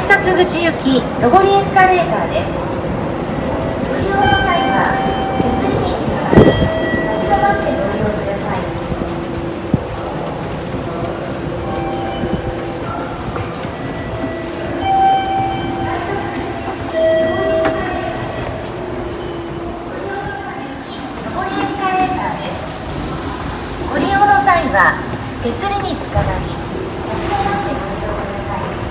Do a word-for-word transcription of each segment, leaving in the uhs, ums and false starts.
改札口行き上りエスカレーターです。ご利用の際は手すりに座り立ち止まってご利用ください。上りエスカレーターです。ご利用の際は手すりにつかまり立ち止まってご利用ください。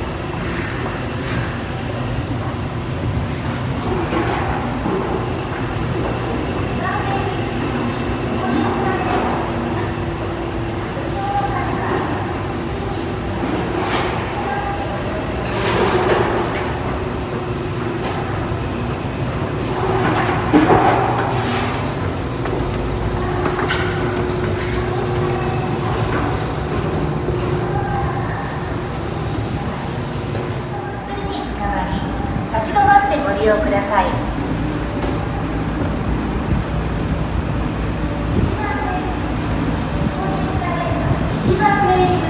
立ち止まってご利用ください。一番上に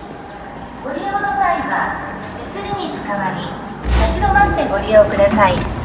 ご利用ください。